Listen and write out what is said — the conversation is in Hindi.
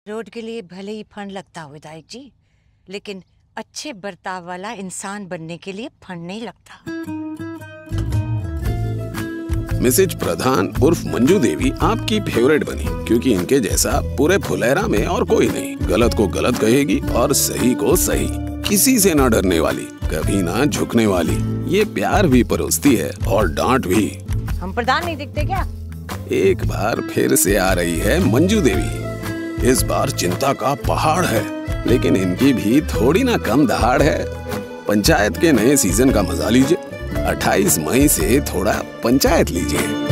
रोड के लिए भले ही फंड लगता हो विधायक जी, लेकिन अच्छे बर्ताव वाला इंसान बनने के लिए फंड नहीं लगता। मिसेज प्रधान उर्फ मंजू देवी आपकी फेवरेट बनी क्योंकि इनके जैसा पूरे फुलेरा में और कोई नहीं। गलत को गलत कहेगी और सही को सही, किसी से ना डरने वाली, कभी ना झुकने वाली। ये प्यार भी परोसती है और डांट भी। हम प्रधान नहीं दिखते क्या? एक बार फिर से आ रही है मंजू देवी। इस बार चिंता का पहाड़ है, लेकिन इनकी भी थोड़ी ना कम दहाड़ है। पंचायत के नए सीजन का मजा लीजिए। 28 मई से थोड़ा पंचायत लीजिए।